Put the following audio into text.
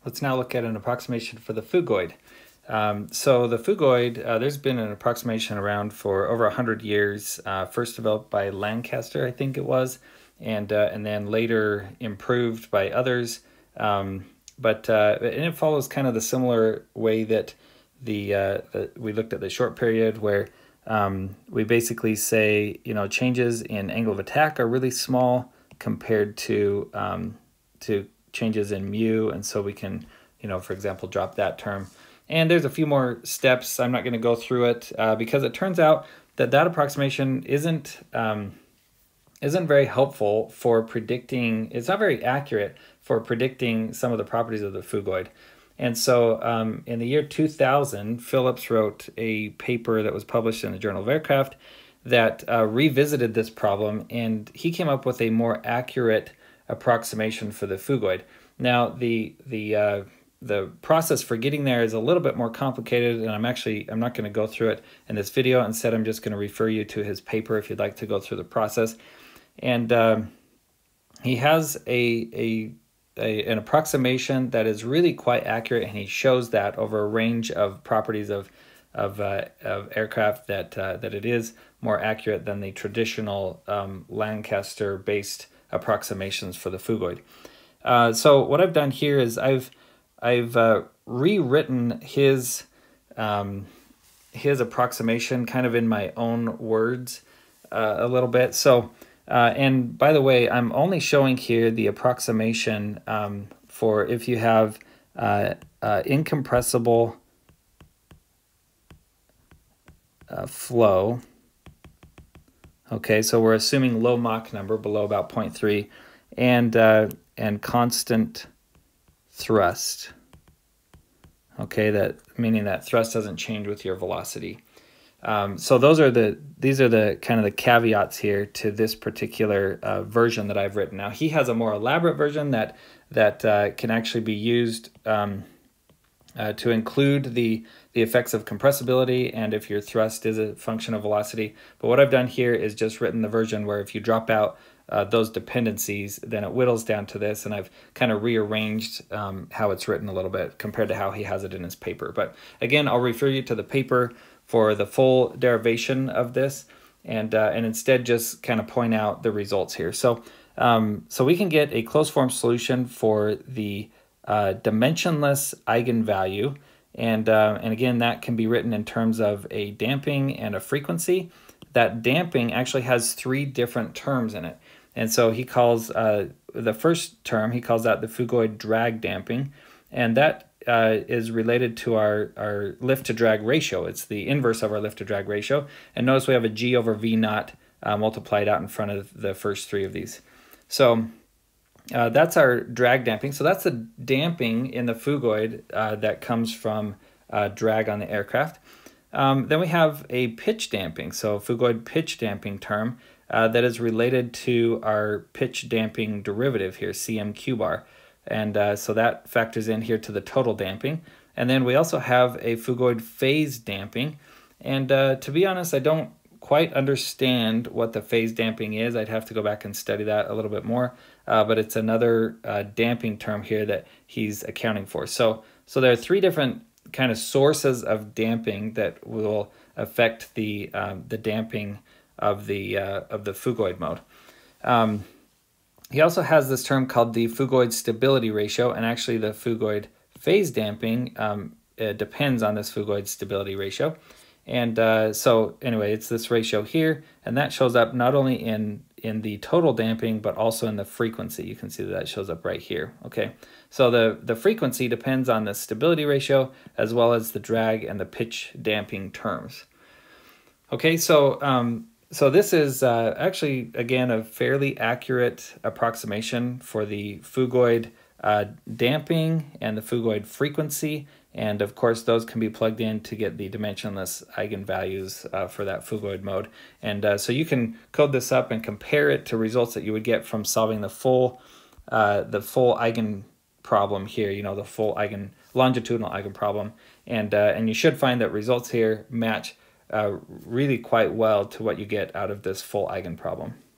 Let's now look at an approximation for the Phugoid. So the Fugoid, there's been an approximation around for over 100 years, first developed by Lancaster, I think it was, and then later improved by others. And it follows kind of the similar way that we looked at the short period, where we basically say, changes in angle of attack are really small compared to changes in mu, and so we can, for example, drop that term. And there's a few more steps. I'm not going to go through it because it turns out that approximation isn't very helpful for predicting. It's not very accurate for predicting some of the properties of the Fugoid. And so in the year 2000, Phillips wrote a paper that was published in the Journal of Aircraft that revisited this problem, and he came up with a more accurate approximation for the Fugoid. Now, the process for getting there is a little bit more complicated, and I'm not going to go through it in this video. Instead, I'm just going to refer you to his paper if you'd like to go through the process. And he has an approximation that is really quite accurate, and he shows that over a range of properties of aircraft that it is more accurate than the traditional Lancaster-based approximations for the Fugoid. So what I've done here is I've rewritten his approximation kind of in my own words a little bit. So and by the way, I'm only showing here the approximation for if you have incompressible flow. Okay, so we're assuming low Mach number below about 0.3 and constant thrust. Okay, meaning that thrust doesn't change with your velocity. So these are the kind of the caveats here to this particular version that I've written. Now he has a more elaborate version that can actually be used to include the effects of compressibility and if your thrust is a function of velocity. But what I've done here is just written the version where if you drop out those dependencies, then it whittles down to this, and I've kind of rearranged how it's written a little bit compared to how he has it in his paper. But again, I'll refer you to the paper for the full derivation of this, and instead just kind of point out the results here. So we can get a closed form solution for the dimensionless eigenvalue, and again, that can be written in terms of a damping and a frequency. That damping actually has three different terms in it. And so he calls the first term, he calls that the Phugoid drag damping, and that is related to our lift to drag ratio. It's the inverse of our lift to drag ratio. And notice we have a G over V naught multiplied out in front of the first three of these. So that's our drag damping. So that's the damping in the Phugoid that comes from drag on the aircraft. Then we have a pitch damping, so Phugoid pitch damping term that is related to our pitch damping derivative here, CMQ bar. And so that factors in here to the total damping. And then we also have a Phugoid phase damping. And to be honest, I don't quite understand what the phase damping is. I'd have to go back and study that a little bit more. But it's another damping term here that he's accounting for. So there are three different kind of sources of damping that will affect the damping of the Phugoid mode. He also has this term called the Phugoid stability ratio, and actually the Phugoid phase damping depends on this Phugoid stability ratio. And so anyway, it's this ratio here, and that shows up not only in the total damping, but also in the frequency. You can see that shows up right here. Okay, so the frequency depends on the stability ratio as well as the drag and the pitch damping terms. Okay, so this is actually, again, a fairly accurate approximation for the Phugoid damping and the Phugoid frequency. And of course, those can be plugged in to get the dimensionless eigenvalues for that Phugoid mode. And so you can code this up and compare it to results that you would get from solving the full eigen problem here, the full longitudinal eigen problem. And you should find that results here match really quite well to what you get out of this full eigen problem.